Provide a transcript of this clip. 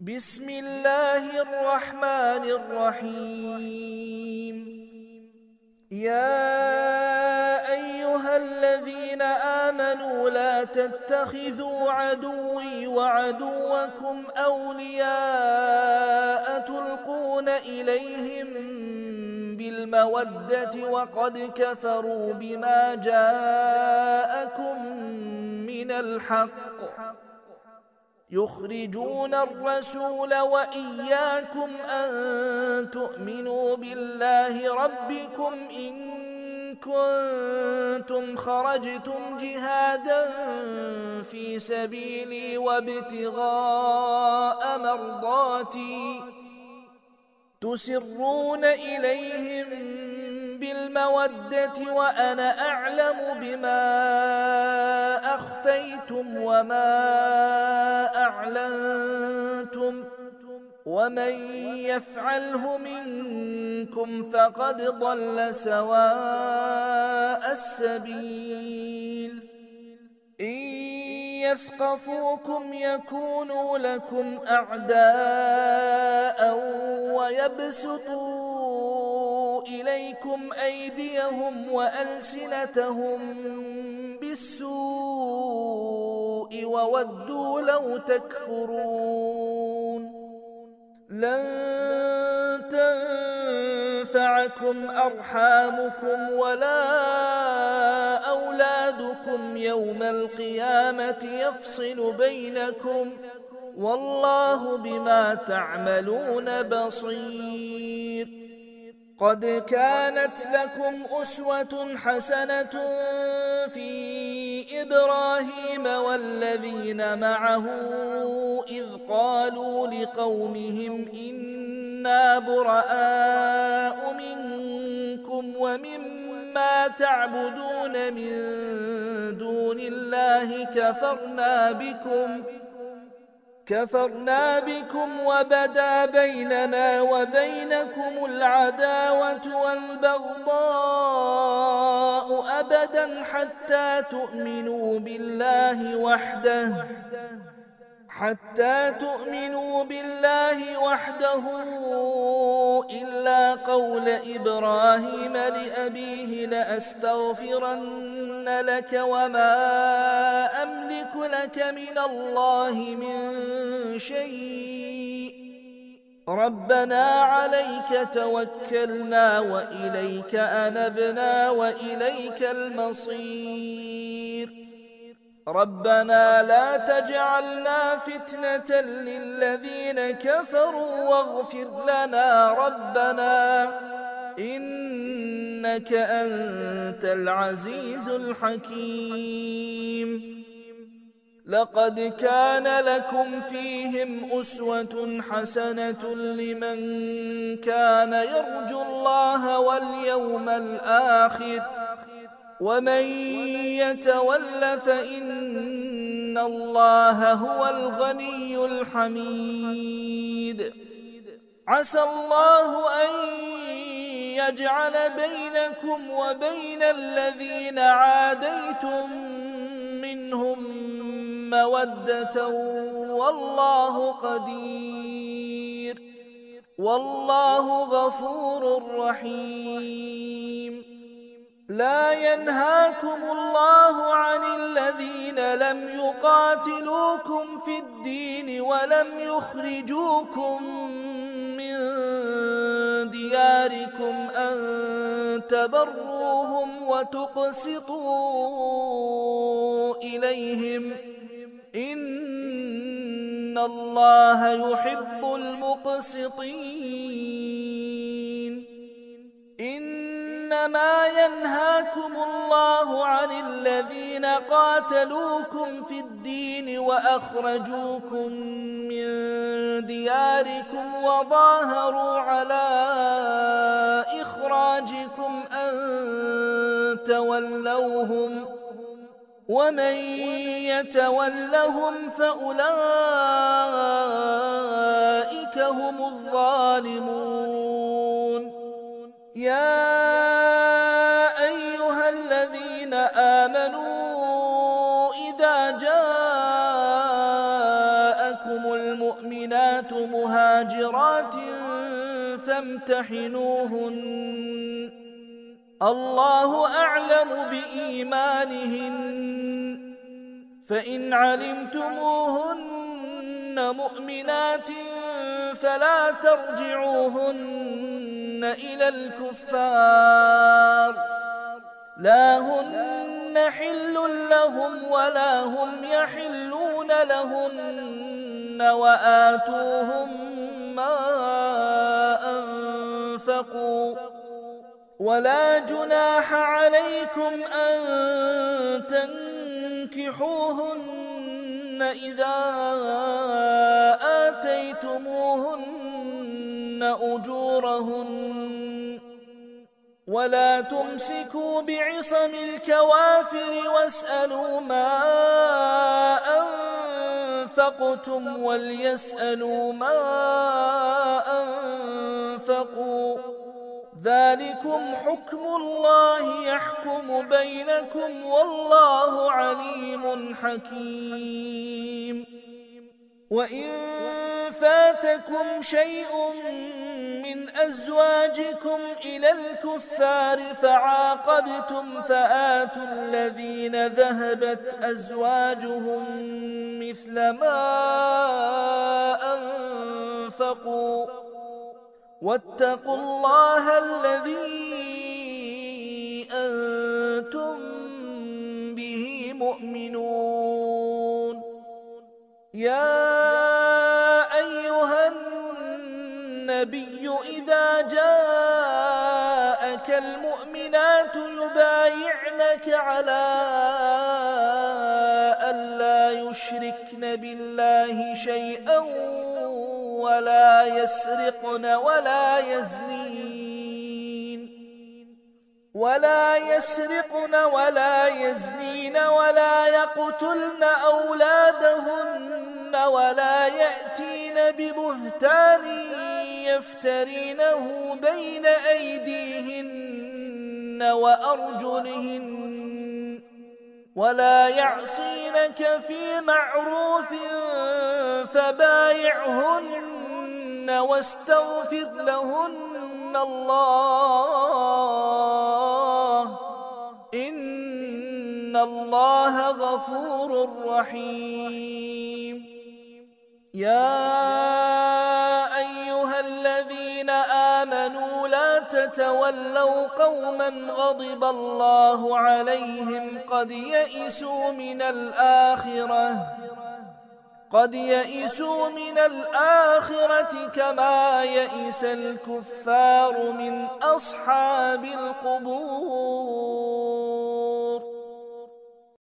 بسم الله الرحمن الرحيم. يا أيها الذين آمنوا لا تتخذوا عدوي وعدوكم أولياء تلقون إليهم بالمودة وقد كفروا بما جاءكم من الحق يخرجون الرسول وإياكم أن تؤمنوا بالله ربكم إن كنتم خرجتم جهادا في سبيلي وابتغاء مرضاتي تسرون إليهم بالمودة وأنا أعلم بما أخفيتم وما أعلنتم ومن يفعله منكم فقد ضل سواء السبيل. إن يثقفوكم يكونوا لكم أعداء ويبسطوا إليكم أيديهم وألسنتهم بالسوء وودوا لو تكفرون. لن تنفعكم أرحامكم ولا أولادكم يوم القيامة يفصل بينكم والله بما تعملون بصير. قد كانت لكم أسوة حسنة في إبراهيم والذين معه إذ قالوا لقومهم إنا براء منكم ومما تعبدون من دون الله كفرنا بكم وبدا بيننا وبينكم العداوة والبغضاء أبدا حتى تؤمنوا بالله وحده إلا قول إبراهيم لأبيه لأستغفرن لك وما أملك لك من الله من شيء ربنا عليك توكلنا وإليك أنبنا وإليك المصير. ربنا لا تجعلنا فتنة للذين كفروا واغفر لنا ربنا إنك أنت العزيز الحكيم. لقد كان لكم فيهم أسوة حسنة لمن كان يرجو الله واليوم الآخر ومن يتول فإن الله هو الغني الحميد. عسى الله أن يجعل بينكم وبين الذين عاديتم منهم مودة والله قدير والله غفور رحيم. لا ينهاكم الله عن الذين لم يقاتلوكم في الدين ولم يخرجوكم من دياركم أن تبروهم وتقسطوا إليهم إن الله يحب المقسطين. إنما ينهاكم الله عن الذين قاتلوكم في الدين وأخرجوكم من دياركم وظاهروا على إخراجكم أن تولوهم ومن يتولهم فأولئك هم الظالمون. يا أيها الذين آمنوا إذا جاءكم المؤمنات المؤمنات مهاجرات فامتحنوهن الله أعلم بإيمانهن فإن علمتموهن مؤمنات فلا ترجعوهن إلى الكفار لا هن حل لهم ولا هم يحلون لهن وآتوهم ما أنفقوا ولا جناح عليكم أن تنكحوهن إذا آتيتموهن أجورهن ولا تمسكوا بعصم الكوافر واسألوا ما أنفقتم وليسألوا ما أنفقوا ذلكم حكم الله يحكم بينكم والله عليم حكيم وإن فاتكم شيء من أزواجكم إلى الكفار فعاقبتم فآتوا الذين ذهبت أزواجهم مثل ما أنفقوا واتقوا الله الذي أنتم به مؤمنون يا أيها النبي إذا جاءك المؤمنات يبايعنك على ألا يشركن بالله شيئا ولا يسرقن ولا يزنين ولا يقتلن أولادهن ولا يأتين ببهتان يفترينه بين أيديهن وأرجلهن ولا يعصينك في معروف فبايعهن واستغفر لهن الله إن الله غفور رحيم يا أيها الذين آمنوا لا تتولوا قوما غضب الله عليهم قد يئسوا من الآخرة كما يئس الكفار من أصحاب القبور